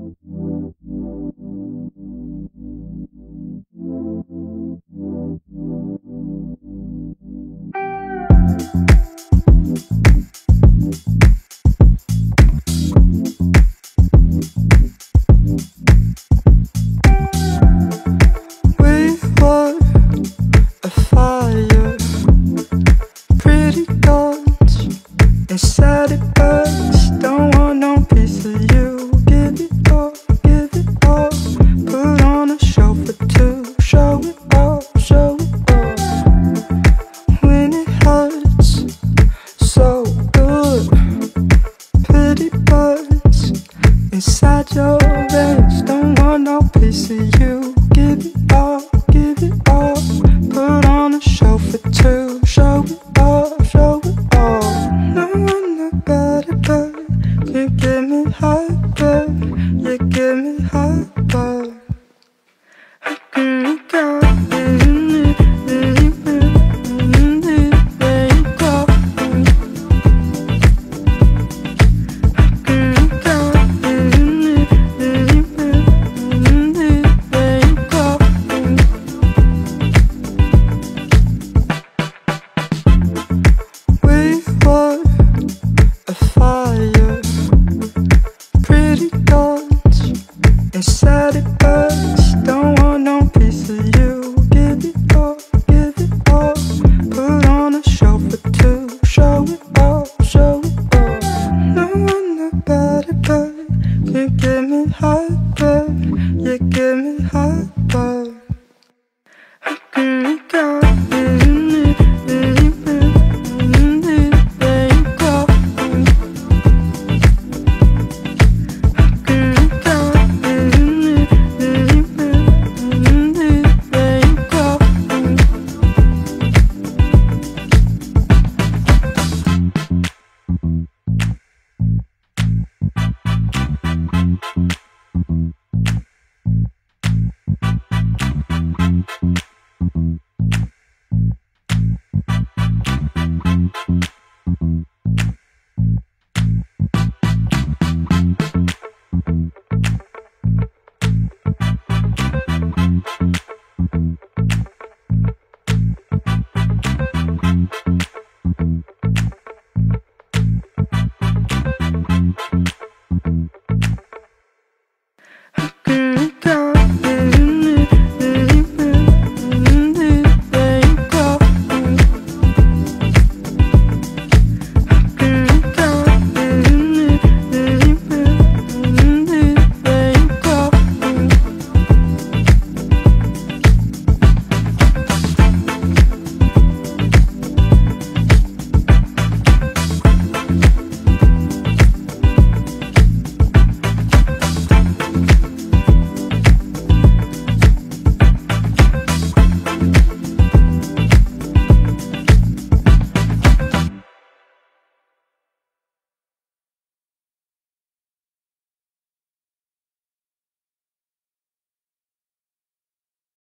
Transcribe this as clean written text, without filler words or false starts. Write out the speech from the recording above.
Inside it burns, don't want no piece of you. Give it all, give it all. Put on a show for two. Show it all, show it all. When it hurts so good, pretty birds inside your veins. Don't want no piece of you. Give it all, give it all. Put on a show for two. Show it all, show it all. You give me hyper, you give me hyper. We were a fire, pretty guns inside it burns. Don't want no piece of you. Give it all, give it all. Put on a show for two. Show it all, show it all. No one about it, but you give me hyper, you give me